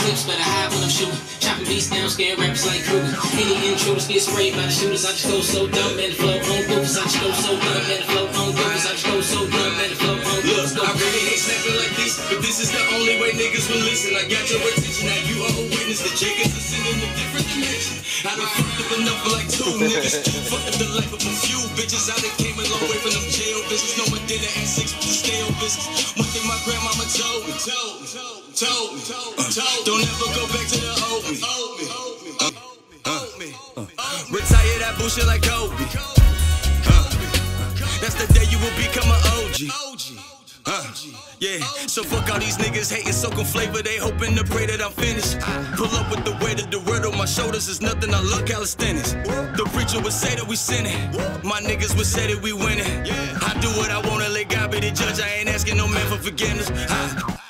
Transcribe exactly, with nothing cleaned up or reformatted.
clips, better hide when I'm shooting. Chopping beats down, scaring rappers like Kruger. Any intruders get sprayed by the shooters. I just go so dumb, man, the flow on goofers. I just go so dumb, man, the flow on goofers. I just go so dumb, man, the flow on goofers. Look, I really hate snapping like this, but this is the only way niggas will listen. I got your attention, now you are a witness. The chickens are sending a different dimension. I done fucked up enough for like two niggas. Fucked up the life of a few bitches. I done came a long way from them jail bitches. No more dinner at six with the stale business. One thing my grandmama told me, told me, told me, told me, don't ever go back to the old me. Old me, uh, uh, retire that bullshit like Kobe. Uh, that's the day you will become an O G. Uh, yeah, so fuck all these niggas hating, soaking flavor. They hoping to pray that I'm finished. Pull up with the weight of the word on my shoulders is nothing. I love calisthenics. The preacher would say that we sinning. My niggas would say that we winning. I do what I wanna, let God be the judge. I ain't asking no man for forgiveness. I